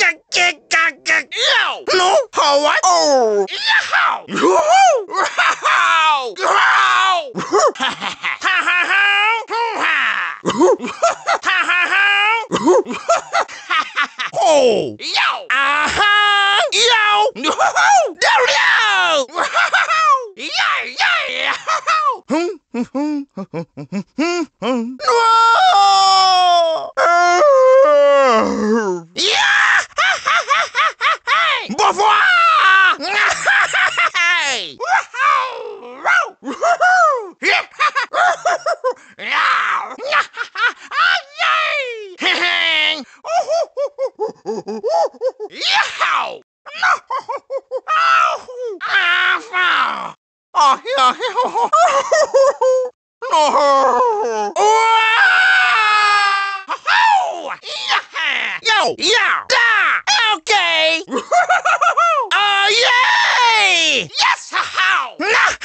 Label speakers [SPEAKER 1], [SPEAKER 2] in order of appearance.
[SPEAKER 1] Yo! No! How what? Oh! Yow! Yoo-hoo! Wow! Wow! Ha ha ha! Ha ha ha! Ha ha ha! Oh! Yo! Aha! Yo! Yoo-hoo! There we go! Yeah! Yeah! No! Yeah! Bonsoir! Yo! Yeah! Okay! Yay! Yes! How?